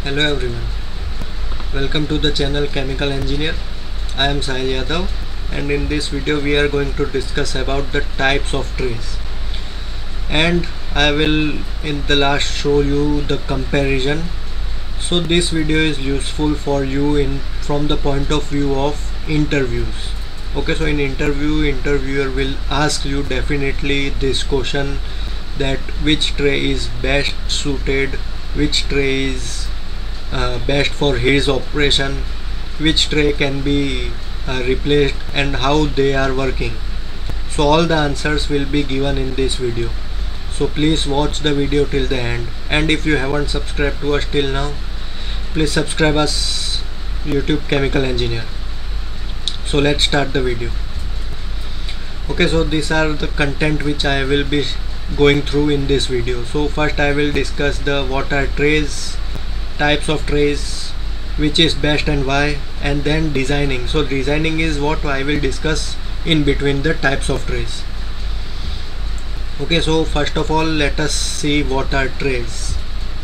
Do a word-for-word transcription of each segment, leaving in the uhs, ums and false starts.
Hello everyone, welcome to the channel Chemical Engineer. I am Sahil Yadav, and in this video we are going to discuss about the types of trays, and I will in the last show you the comparison. So this video is useful for you in from the point of view of interviews. Okay, so in interview interviewer will ask you definitely this question, that which tray is best suited, which tray is uh, best for his operation, which tray can be uh, replaced, and how they are working. So all the answers will be given in this video, so please watch the video till the end. And if you haven't subscribed to us till now, please subscribe us YouTube Chemical Engineer. So let's start the video. Okay, so these are the content which I will be going through in this video. So first I will discuss the what are trays, types of trays, which is best and why, and then designing. So designing is what I will discuss in between the types of trays. Okay, so first of all let us see what are trays.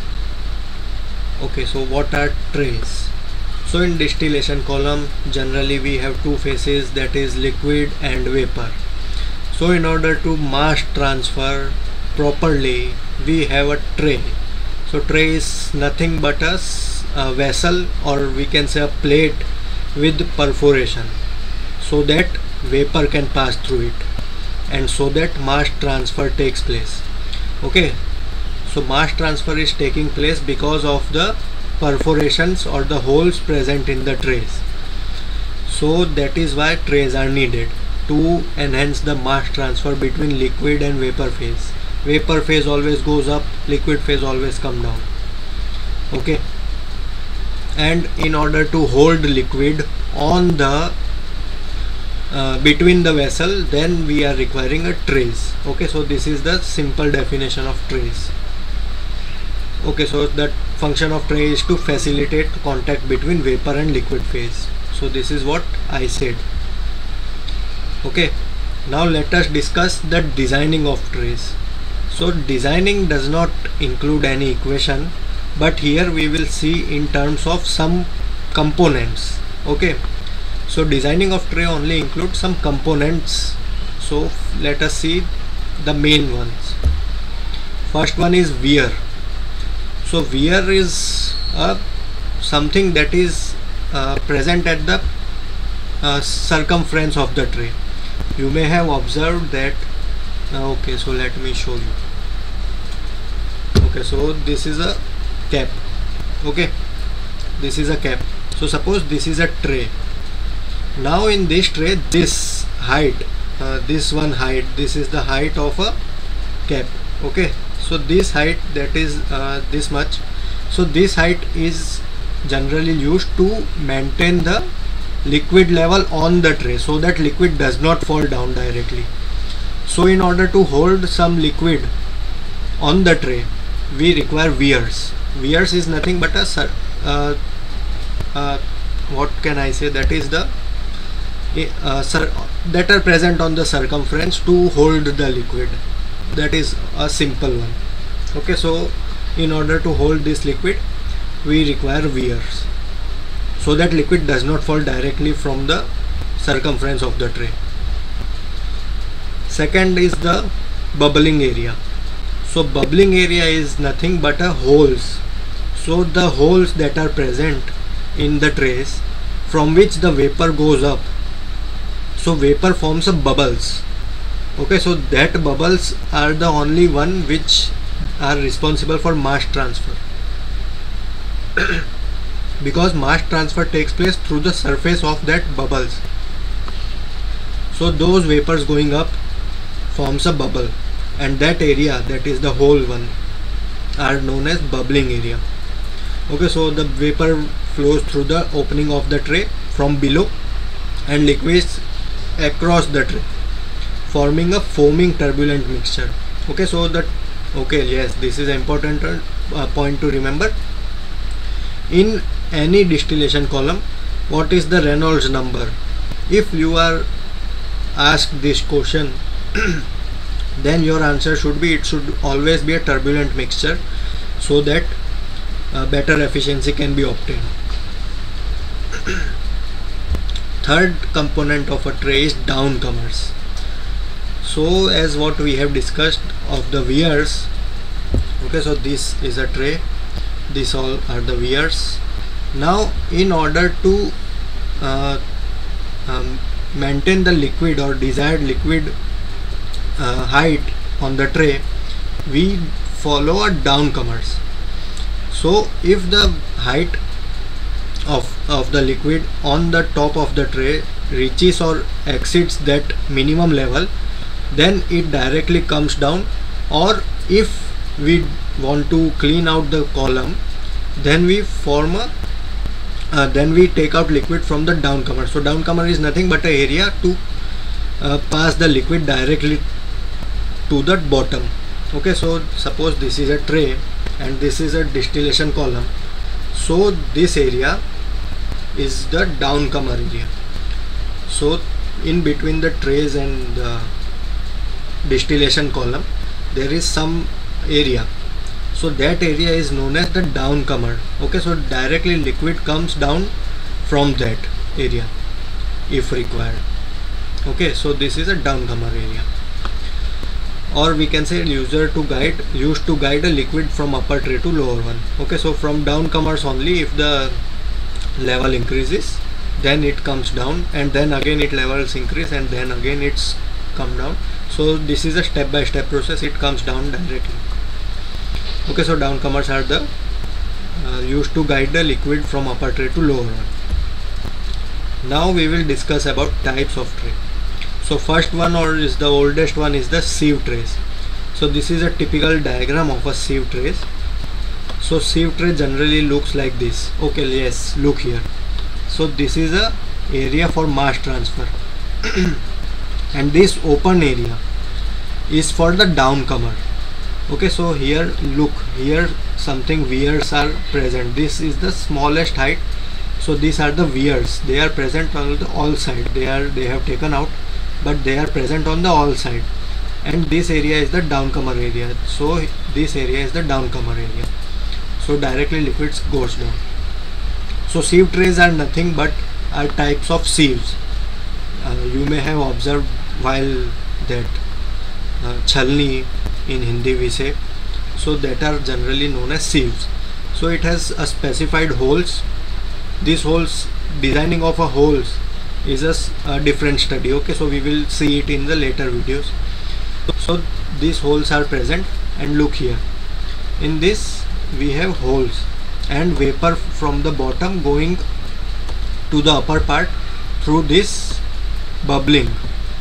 Okay, so what are trays? So in distillation column generally we have two phases, that is liquid and vapor. So in order to mass transfer properly we have a tray. So tray is nothing but a, a vessel, or we can say a plate with perforation, so that vapor can pass through it, and so that mass transfer takes place. Okay, so mass transfer is taking place because of the perforations or the holes present in the trays. So that is why trays are needed to enhance the mass transfer between liquid and vapor phase. Vapor phase always goes up, liquid phase always come down. Okay, and in order to hold liquid on the uh, between the vessel, then we are requiring a trays. Okay, so this is the simple definition of trays. Okay, so the function of tray is to facilitate contact between vapor and liquid phase. So this is what I said. Okay, now let us discuss the designing of trays. So designing does not include any equation, but here we will see in terms of some components. Okay, so designing of tray only includes some components. So let us see the main ones. First one is wear. So wear is uh, something that is uh, present at the uh, circumference of the tray. You may have observed that. Uh, okay, so let me show you. Okay, so this is a cap. Okay, this is a cap. So suppose this is a tray. Now in this tray, this height, uh, this one height, this is the height of a cap. Okay, so this height, that is uh, this much. So this height is generally used to maintain the liquid level on the tray, so that liquid does not fall down directly. So in order to hold some liquid on the tray, we require weirs. Weirs is nothing but a uh, uh, what can I say, that is the uh, that are present on the circumference to hold the liquid. That is a simple one. Okay, so in order to hold this liquid we require weirs, so that liquid does not fall directly from the circumference of the tray. Second is the bubbling area. So bubbling area is nothing but a holes. So the holes that are present in the trays from which the vapor goes up, so vapor forms a bubbles. Okay, so that bubbles are the only one which are responsible for mass transfer because mass transfer takes place through the surface of that bubbles. So those vapors going up forms a bubble, and that area, that is the whole one, are known as bubbling area. Okay, so the vapor flows through the opening of the tray from below and liquids across the tray, forming a foaming turbulent mixture. Okay, so that okay yes this is an important uh, point to remember. In any distillation column, what is the Reynolds number? If you are asked this question then your answer should be, it should always be a turbulent mixture, so that uh, better efficiency can be obtained. Third component of a tray is downcomers. So as what we have discussed of the viers, okay, so this is a tray, these all are the viers. Now in order to uh, um, maintain the liquid or desired liquid uh, height on the tray, we follow a downcomers. So if the height of, of the liquid on the top of the tray reaches or exceeds that minimum level, then it directly comes down, or if we want to clean out the column, then we form a uh, then we take out liquid from the downcomer. So downcomer is nothing but an area to uh, pass the liquid directly to the bottom. Okay, so suppose this is a tray and this is a distillation column, so this area is the downcomer area. So in between the trays and the distillation column there is some area, so that area is known as the downcomer. Okay, so directly liquid comes down from that area if required. Okay, so this is a downcomer area, or we can say user to guide used to guide a liquid from upper tray to lower one. Okay, so from downcomers only, if the level increases then it comes down, and then again it levels increase and then again it's come down. So this is a step by step process, it comes down directly. Okay, so downcomers are the uh, used to guide the liquid from upper tray to lower one. Now we will discuss about types of tray. So first one, or is the oldest one, is the sieve trays. So this is a typical diagram of a sieve trays. So sieve tray generally looks like this. Okay, yes, look here. So this is a area for mass transfer and this open area is for the downcomer. Okay, so here look, here something viers are present. This is the smallest height, so these are the viers. They are present on the all side. They are they have taken out, but they are present on the all side, and this area is the downcomer area. So this area is the downcomer area, so directly liquids goes down. So sieve trays are nothing but are types of sieves. Uh, you may have observed while that uh, chalni in Hindi we say, so that are generally known as sieves. So it has a specified holes. These holes, designing of a holes is a, a different study. Okay, so we will see it in the later videos. So these holes are present, and look here, in this we have holes and vapor from the bottom going to the upper part through this bubbling.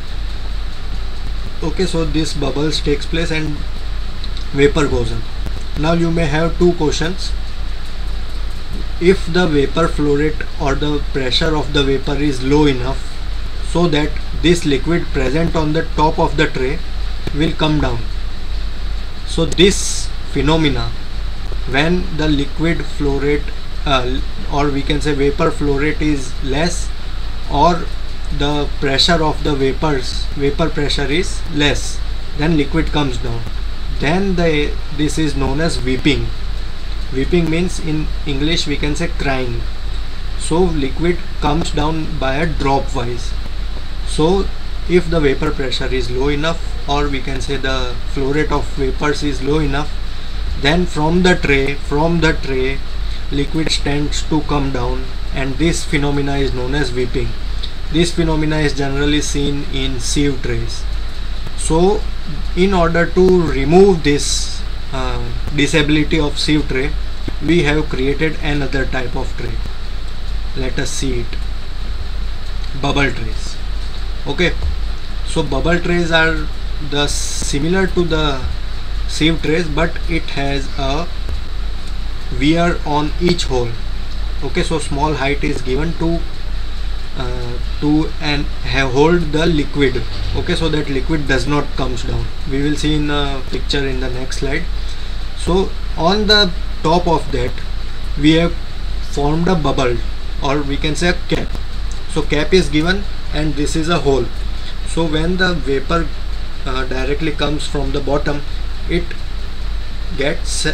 Okay, so this bubbles takes place and vapor goes on. Now you may have two questions. If the vapor flow rate or the pressure of the vapor is low enough so that this liquid present on the top of the tray will come down, so this phenomena, when the liquid flow rate uh, or we can say vapor flow rate is less, or the pressure of the vapors vapor pressure is less, then liquid comes down, then the this is known as weeping. Weeping means in English we can say crying. So liquid comes down by a drop wise. So if the vapor pressure is low enough, or we can say the flow rate of vapors is low enough, then from the tray from the tray liquid tends to come down, and this phenomena is known as weeping. This phenomena is generally seen in sieve trays. So in order to remove this uh, disability of sieve tray, we have created another type of tray. Let us see it. Bubble trays. Okay, so bubble trays are the similar to the sieve trays, but it has a weir on each hole. Okay, so small height is given to uh, to and have hold the liquid. Okay, so that liquid does not comes down. We will see in a picture in the next slide. So on the top of that we have formed a bubble, or we can say a cap. So cap is given and this is a hole. So when the vapor uh, directly comes from the bottom, it gets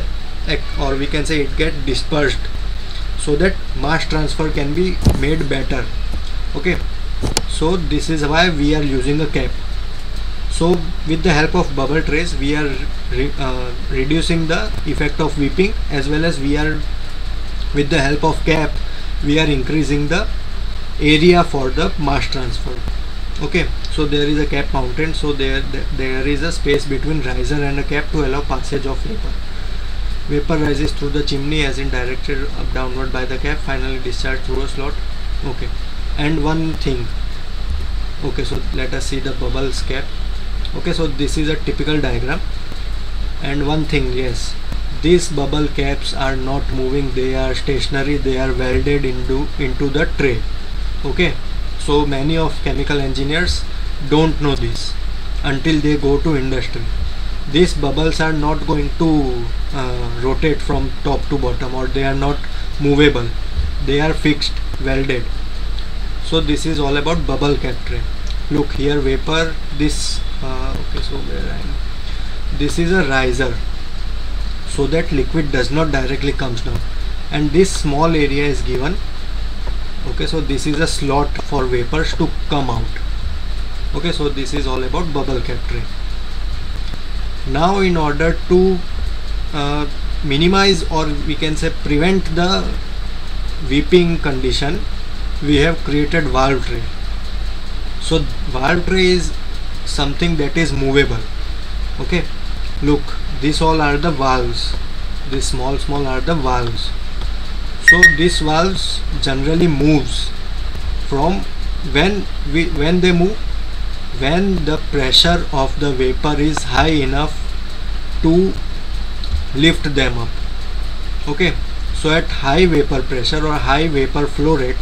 or we can say it get dispersed, so that mass transfer can be made better. Okay, so this is why we are using a cap. So with the help of bubble trays we are re uh, reducing the effect of weeping, as well as we are with the help of cap we are increasing the area for the mass transfer. Okay, so there is a cap mounted, so there there is a space between riser and a cap to allow passage of vapor. Vapor rises through the chimney as in directed up downward by the cap, finally discharged through a slot. Okay, and one thing, okay, so let us see the bubbles cap. Okay, so this is a typical diagram, and one thing, yes, these bubble caps are not moving, they are stationary, they are welded into into the tray. Okay, so many of chemical engineers don't know this until they go to industry. These bubbles are not going to uh, rotate from top to bottom, or they are not movable, they are fixed, welded. So this is all about bubble cap tray. Look here, vapor, this uh, okay, so where I am, this is a riser, so that liquid does not directly comes down, and this small area is given. Okay, so this is a slot for vapors to come out. Okay, so this is all about bubble cap tray. Now in order to uh, minimize, or we can say prevent the weeping condition, we have created valve tray. So valve tray is something that is movable. Okay, look, these all are the valves, these small small are the valves. So these valves generally moves from when we when they move when the pressure of the vapor is high enough to lift them up. Okay, so at high vapor pressure or high vapor flow rate,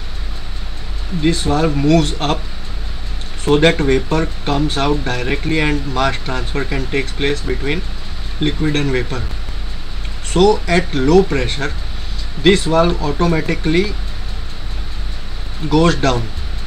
this valve moves up so that vapor comes out directly and mass transfer can take place between liquid and vapor. So at low pressure this valve automatically goes down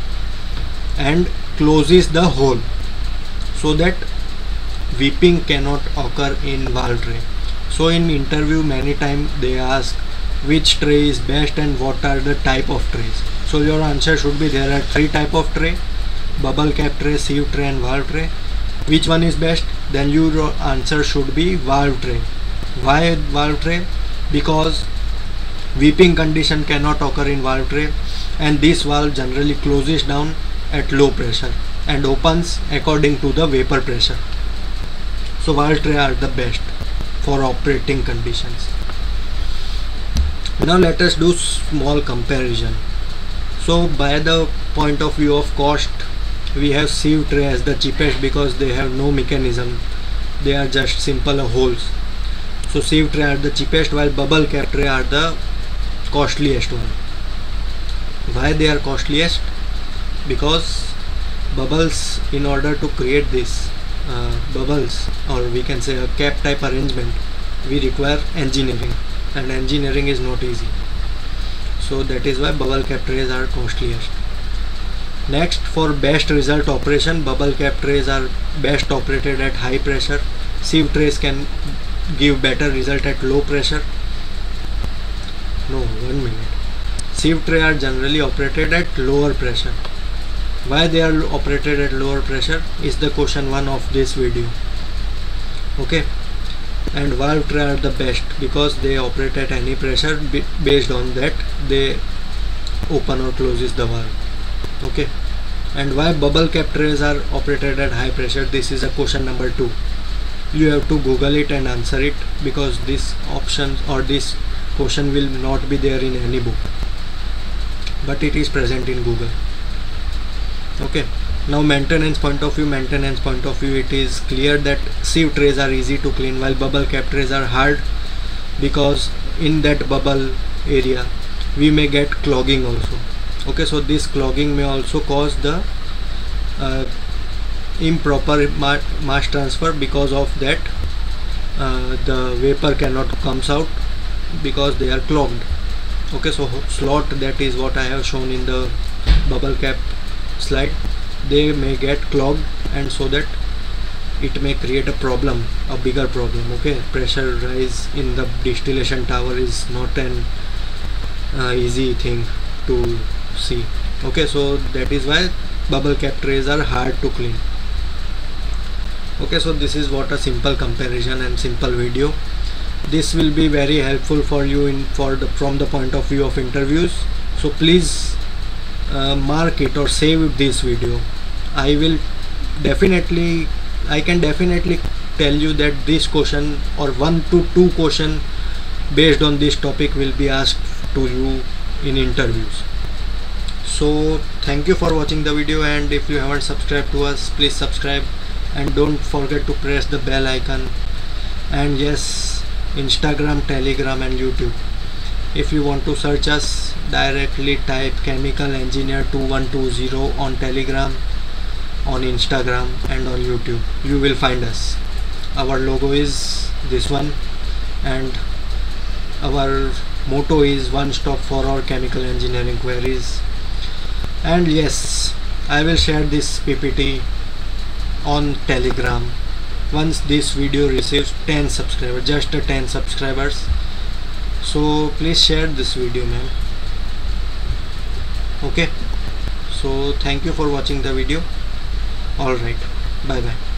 and closes the hole, so that weeping cannot occur in valve tray. So in interview many times they ask which tray is best and what are the type of trays. So your answer should be there are three type of tray: bubble cap tray, sieve tray and valve tray. Which one is best? Then your answer should be valve tray. Why valve tray? Because weeping condition cannot occur in valve tray, and this valve generally closes down at low pressure and opens according to the vapor pressure. So valve tray are the best for operating conditions. Now let us do small comparison. So by the point of view of cost, we have sieve tray as the cheapest because they have no mechanism, they are just simple holes. So sieve tray are the cheapest, while bubble cap tray are the costliest one. Why they are costliest? Because bubbles, in order to create this uh, bubbles, or we can say a cap type arrangement, we require engineering, and engineering is not easy. So that is why bubble cap trays are costliest. Next, for best result operation, bubble cap trays are best operated at high pressure. Sieve trays can give better result at low pressure. No, one minute. Sieve tray are generally operated at lower pressure. Why they are operated at lower pressure is the question one of this video. Okay, and valve tray are the best because they operate at any pressure. Based on that they open or closes the valve. Okay, and why bubble cap trays are operated at high pressure? This is a question number two. You have to Google it and answer it, because this option or this question will not be there in any book, but it is present in Google. Okay, now maintenance point of view, maintenance point of view, it is clear that sieve trays are easy to clean, while bubble cap trays are hard, because in that bubble area we may get clogging also. Okay, so this clogging may also cause the uh, improper ma mass transfer. Because of that uh, the vapor cannot comes out because they are clogged. Okay, so slot, that is what I have shown in the bubble cap slide, they may get clogged, and so that it may create a problem, a bigger problem. Okay, pressure rise in the distillation tower is not an uh, easy thing to see. Okay, so that is why bubble cap trays are hard to clean. Okay, so this is what a simple comparison and simple video. This will be very helpful for you in for the from the point of view of interviews. So please uh, mark it or save this video. I will definitely I can definitely tell you that this question or one to two question based on this topic will be asked to you in interviews. So thank you for watching the video, and if you haven't subscribed to us, please subscribe and don't forget to press the bell icon. And yes, Instagram, Telegram and YouTube. If you want to search us, directly type Chemical Engineer two one two zero on Telegram, on Instagram and on YouTube. You will find us. Our logo is this one and our motto is one stop for all chemical engineering queries. And yes, I will share this P P T on Telegram once this video receives ten subscribers, just a ten subscribers. So please share this video, man. Okay, so thank you for watching the video. All right, bye bye.